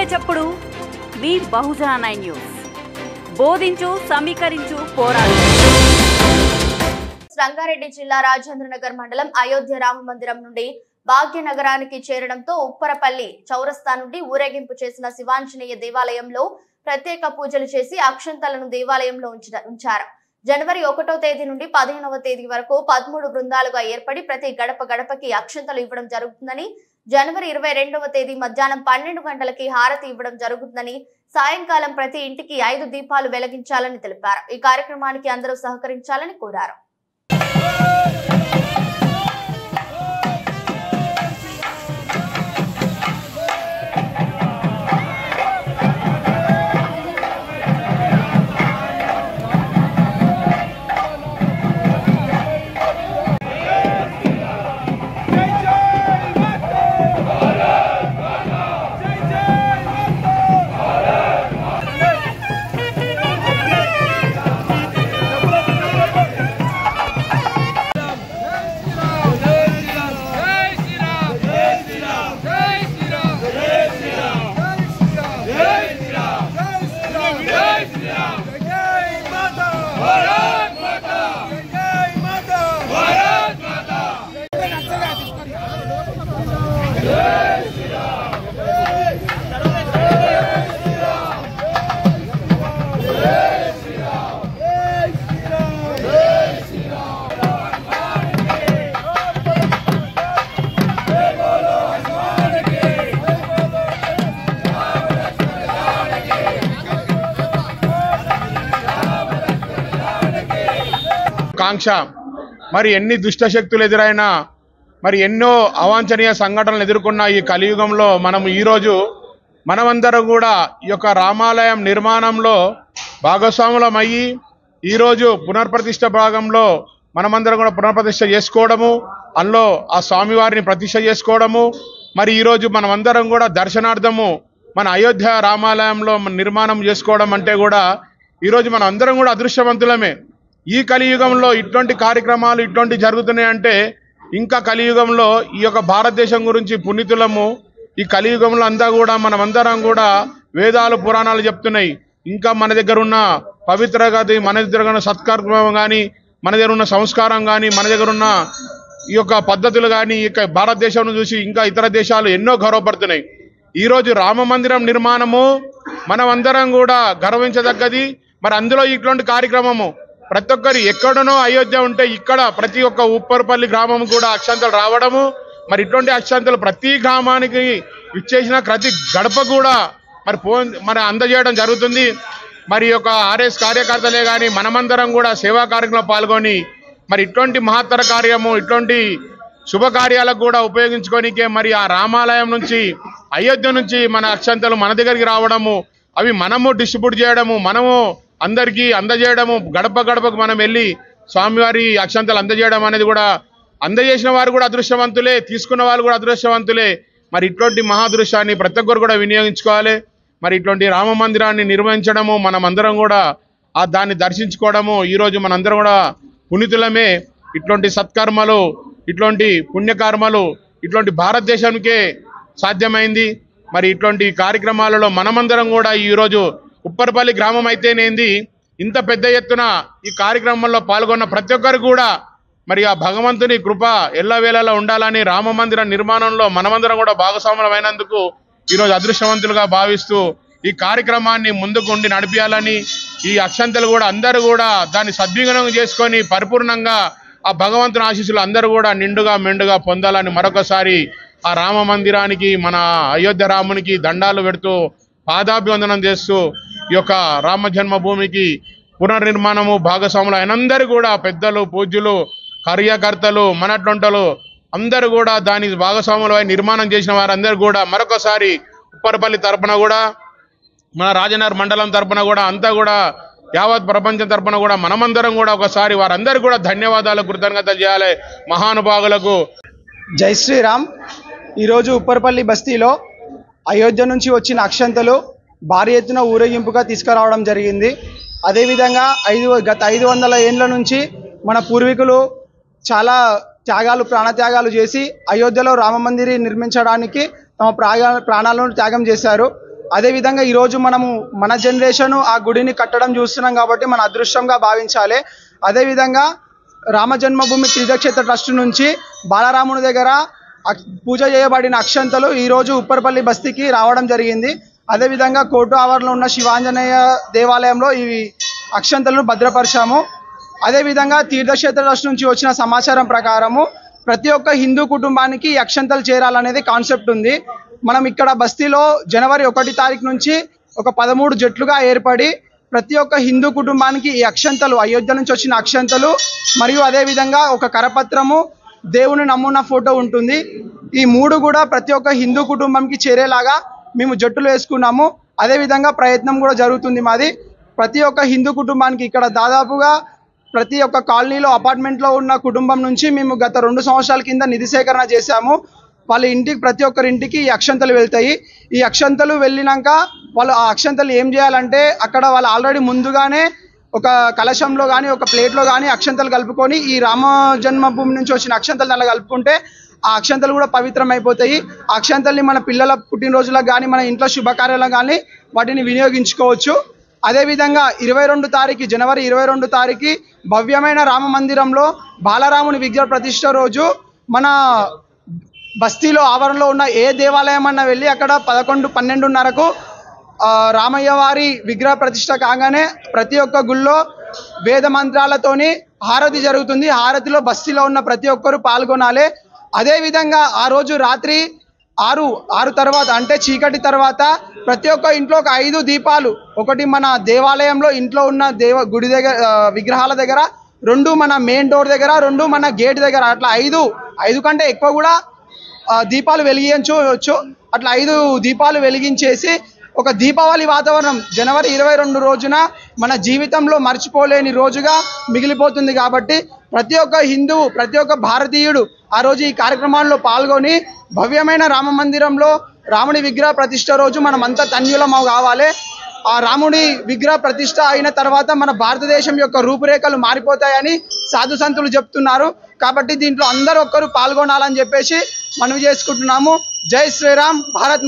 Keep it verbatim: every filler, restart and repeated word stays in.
చప్పుడు మీ బహుజన nine news. బోధించు, సమీకరించు, పోరాడు. రంగారెడ్డి జిల్లా రాజేంద్రనగర్ మండలం అయోధ్య రామ మందిరం నుండి భాగ్యనగరానికి చేరడంతో ఉప్పరపల్లి చౌరస్తా నుండి ఊరేగింపు చేసిన శివాంజనేయ దేవాలయంలో ప్రత్యేక పూజలు చేసి అక్షంతలను దేవాలయంలో ఉంచారు. జనవరి ఒకటో తేదీ నుండి పదిహేనవ తేదీ వరకు పదమూడు బృందాలుగా ఏర్పడి ప్రతి గడప గడపకి అక్షంతలు ఇవ్వడం జరుగుతుందని, జనవరి ఇరవై రెండవ తేదీ మధ్యాహ్నం పన్నెండు గంటలకి హారతి ఇవ్వడం జరుగుతుందని, సాయంకాలం ప్రతి ఇంటికి ఐదు దీపాలు వెలిగించాలని తెలిపారు. ఈ కార్యక్రమానికి అందరూ సహకరించాలని కోరారు. కాంక్ష మరి ఎన్ని దుష్టశక్తులు ఎదురైనా మరి ఎన్నో అవాంఛనీయ సంఘటనలు ఎదుర్కొన్న ఈ కలియుగంలో మనం ఈరోజు మనమందరం కూడా ఈ యొక్క రామాలయం నిర్మాణంలో భాగస్వాములమయ్యి ఈరోజు పునర్ప్రతిష్ఠ భాగంలో మనమందరం కూడా పునర్ప్రతిష్ఠ చేసుకోవడము, అందులో ఆ స్వామివారిని ప్రతిష్ఠ చేసుకోవడము, మరి ఈరోజు మనమందరం కూడా దర్శనార్థము మన అయోధ్య రామాలయంలో నిర్మాణం చేసుకోవడం అంటే కూడా ఈరోజు మనం అందరం కూడా అదృష్టవంతులమే. ఈ కలియుగంలో ఇటువంటి కార్యక్రమాలు ఇటువంటి జరుగుతున్నాయి అంటే ఇంకా కలియుగంలో ఈ యొక్క భారతదేశం గురించి పునీతులము ఈ కలియుగంలో అంతా కూడా మనమందరం కూడా వేదాలు పురాణాలు చెప్తున్నాయి. ఇంకా మన దగ్గర ఉన్న పవిత్ర గది, మన దగ్గర ఉన్న సత్కర్మం కానీ, మన దగ్గర ఉన్న సంస్కారం కానీ, మన దగ్గర ఉన్న ఈ యొక్క పద్ధతులు కానీ ఈ యొక్క భారతదేశం చూసి ఇంకా ఇతర దేశాలు ఎన్నో గర్వపడుతున్నాయి. ఈరోజు రామ మందిరం నిర్మాణము మనమందరం కూడా గర్వించదగ్గది. మరి అందులో ఇటువంటి కార్యక్రమము ప్రతి ఒక్కరు ఎక్కడనో అయోధ్య ఉంటే ఇక్కడ ప్రతి ఒక్క ఉప్పరపల్లి గ్రామం కూడా అక్షంతలు రావడము, మరి ఇటువంటి అక్షంతలు ప్రతి గ్రామానికి ఇచ్చేసిన ప్రతి గడప కూడా మరి ఫోన్ మరి అందజేయడం జరుగుతుంది. మరి యొక్క ఆర్ఎస్ కార్యకర్తలే కానీ మనమందరం కూడా సేవా కార్యక్రమంలో పాల్గొని మరి ఇటువంటి మహత్తర కార్యము ఇటువంటి శుభకార్యాలకు కూడా ఉపయోగించుకోనికే మరి ఆ రామాలయం నుంచి అయోధ్య నుంచి మన అక్షంతలు మన దగ్గరికి రావడము, అవి మనము డిస్ట్రిబ్యూట్ చేయడము, మనము అందరికీ అందజేయడము, గడప గడపకు మనం వెళ్ళి స్వామివారి అక్షంతలు అందజేయడం అనేది కూడా అందజేసిన వారు కూడా అదృష్టవంతులే, తీసుకున్న వాళ్ళు కూడా అదృష్టవంతులే. మరి ఇటువంటి మహాదృశ్యాన్ని ప్రతి ఒక్కరు కూడా వినియోగించుకోవాలి. మరి ఇటువంటి రామ మందిరాన్ని నిర్వహించడము మనం అందరం కూడా ఆ దాన్ని దర్శించుకోవడము ఈరోజు మనందరం కూడా పునీతులమే. ఇటువంటి సత్కర్మలు ఇటువంటి పుణ్యకర్మలు ఇటువంటి భారతదేశానికే సాధ్యమైంది. మరి ఇటువంటి కార్యక్రమాలలో మనమందరం కూడా ఈరోజు ఉప్పరపల్లి గ్రామం అయితేనేంది ఇంత పెద్ద ఎత్తున ఈ కార్యక్రమంలో పాల్గొన్న ప్రతి ఒక్కరు కూడా మరి ఆ భగవంతుని కృప ఎల్లవేళలా ఉండాలని రామ మందిర నిర్మాణంలో మనమందరం కూడా భాగస్వాములమైనందుకు ఈరోజు అదృష్టవంతులుగా భావిస్తూ ఈ కార్యక్రమాన్ని ముందుకు ఉండి నడిపించాలని, ఈ అక్షంతలు కూడా అందరూ కూడా దాన్ని సద్వినియోగం చేసుకొని పరిపూర్ణంగా ఆ భగవంతుని ఆశీస్సులు అందరూ కూడా నిండుగా మెండుగా పొందాలని మరొకసారి ఆ రామ మందిరానికి మన అయోధ్య రామునికి దండాలు పెడుతూ పాదాభివందనం చేస్తూ ఈ యొక్క రామ జన్మభూమికి పునర్నిర్మాణము భాగస్వాములు అయినందరూ కూడా పెద్దలు పూజ్యులు కార్యకర్తలు మనట్లుంటలు అందరూ కూడా దాని భాగస్వాములు నిర్మాణం చేసిన వారందరూ కూడా మరొకసారి ఉప్పరపల్లి తరపున కూడా మన రాజనగర్ మండలం తరపున కూడా అంతా కూడా యావత్ ప్రపంచం తరపున కూడా మనమందరం కూడా ఒకసారి వారందరూ కూడా ధన్యవాదాలు కృతజ్ఞతలు చేయాలి మహానుభావులకు. జై శ్రీరామ్. ఈరోజు ఉప్పరపల్లి బస్తీలో అయోధ్య నుంచి వచ్చిన అక్షంతలు భారీ ఎత్తున ఊరేగింపుగా తీసుకురావడం జరిగింది. అదేవిధంగా ఐదు గత ఐదు వందల ఏళ్ళ నుంచి మన పూర్వీకులు చాలా త్యాగాలు ప్రాణత్యాగాలు చేసి అయోధ్యలో రామ మందిరి నిర్మించడానికి తమ ప్రాణాలను త్యాగం చేశారు. అదేవిధంగా ఈరోజు మనము మన జనరేషన్ ఆ గుడిని కట్టడం చూస్తున్నాం కాబట్టి మన అదృష్టంగా భావించాలి. అదేవిధంగా రామ జన్మభూమి తీర్థక్షేత్ర ట్రస్ట్ నుంచి బాలరాముని దగ్గర పూజ చేయబడిన అక్షంతలు ఈరోజు ఉప్పరపల్లి బస్తీకి రావడం జరిగింది. అదేవిధంగా కోర్టు ఆవరణలో ఉన్న శివాంజనేయ దేవాలయంలో ఈ అక్షంతలను భద్రపరిచాము. అదేవిధంగా తీర్థక్షేత్ర ట్రస్ట్ నుంచి వచ్చిన సమాచారం ప్రకారము ప్రతి ఒక్క హిందూ కుటుంబానికి ఈ అక్షంతలు చేరాలనేది కాన్సెప్ట్ ఉంది. మనం ఇక్కడ బస్తీలో జనవరి ఒకటి తారీఖు నుంచి ఒక పదమూడు జట్లుగా ఏర్పడి ప్రతి ఒక్క హిందూ కుటుంబానికి ఈ అక్షంతలు, అయోధ్య నుంచి వచ్చిన అక్షంతలు మరియు అదేవిధంగా ఒక కరపత్రము, దేవుని నమూనా ఫోటో ఉంటుంది. ఈ మూడు కూడా ప్రతి ఒక్క హిందూ కుటుంబంకి చేరేలాగా మేము జట్టులు వేసుకున్నాము. అదేవిధంగా ప్రయత్నం కూడా జరుగుతుంది మాది. ప్రతి ఒక్క హిందూ కుటుంబానికి ఇక్కడ దాదాపుగా ప్రతి ఒక్క కాలనీలో అపార్ట్మెంట్లో ఉన్న కుటుంబం నుంచి మేము గత రెండు సంవత్సరాల కింద నిధి సేకరణ చేశాము. వాళ్ళ ఇంటికి ప్రతి ఒక్కరి ఇంటికి ఈ అక్షంతలు వెళ్తాయి. ఈ అక్షంతలు వెళ్ళినాక వాళ్ళు ఆ అక్షంతలు ఏం చేయాలంటే అక్కడ వాళ్ళు ఆల్రెడీ ముందుగానే ఒక కలశంలో కానీ ఒక ప్లేట్లో కానీ అక్షంతలు కలుపుకొని ఈ రామ జన్మభూమి నుంచి వచ్చిన అక్షంతలు అలా కలుపుకుంటే ఆ అక్షంతలు కూడా పవిత్రం అయిపోతాయి. ఆ అక్షంతల్ని మన పిల్లల పుట్టినరోజులకు కానీ మన ఇంట్లో శుభకార్యాలకు కానీ వాటిని వినియోగించుకోవచ్చు. అదేవిధంగా ఇరవై రెండు తారీఖు జనవరి ఇరవై రెండు తారీఖు భవ్యమైన రామ మందిరంలో బాలరాముని విగ్రహ ప్రతిష్ట రోజు మన బస్తీలో ఆవరణలో ఉన్న ఏ దేవాలయం అన్నా వెళ్ళి అక్కడ పదకొండు పన్నెండున్నరకు రామయ్య వారి విగ్రహ ప్రతిష్ట కాగానే ప్రతి ఒక్క గుళ్ళో వేద మంత్రాలతోని హారతి జరుగుతుంది. హారతిలో బస్తీలో ఉన్న ప్రతి ఒక్కరు పాల్గొనాలి. అదేవిధంగా ఆ రోజు రాత్రి ఆరు ఆరు తర్వాత అంటే చీకటి తర్వాత ప్రతి ఒక్క ఇంట్లో ఒక ఐదు దీపాలు, ఒకటి మన దేవాలయంలో ఇంట్లో ఉన్న దేవ గుడి దగ్గర విగ్రహాల దగ్గర, రెండు మన మెయిన్ డోర్ దగ్గర, రెండు మన గేట్ దగ్గర, అట్లా ఐదు ఐదు కంటే ఎక్కువ కూడా దీపాలు వెలిగించవచ్చు. అట్లా ఐదు దీపాలు వెలిగించేసి ఒక దీపావళి వాతావరణం జనవరి ఇరవై రెండు రోజున మన జీవితంలో మర్చిపోలేని రోజుగా మిగిలిపోతుంది. కాబట్టి ప్రతి ఒక్క హిందువు, ప్రతి ఒక్క భారతీయుడు ఆ రోజు ఈ కార్యక్రమాల్లో పాల్గొని భవ్యమైన రామ మందిరంలో రాముడి విగ్రహ ప్రతిష్ట రోజు మనమంతా ధన్యులం కావాలి. ఆ రాముడి విగ్రహ ప్రతిష్ట అయిన తర్వాత మన భారతదేశం యొక్క రూపురేఖలు మారిపోతాయని సాధు సంతులు చెప్తున్నారు. కాబట్టి దీంట్లో అందరూ ఒక్కరు పాల్గొనాలని చెప్పేసి మనవి చేసుకుంటున్నాము. జై శ్రీరామ్. భారత్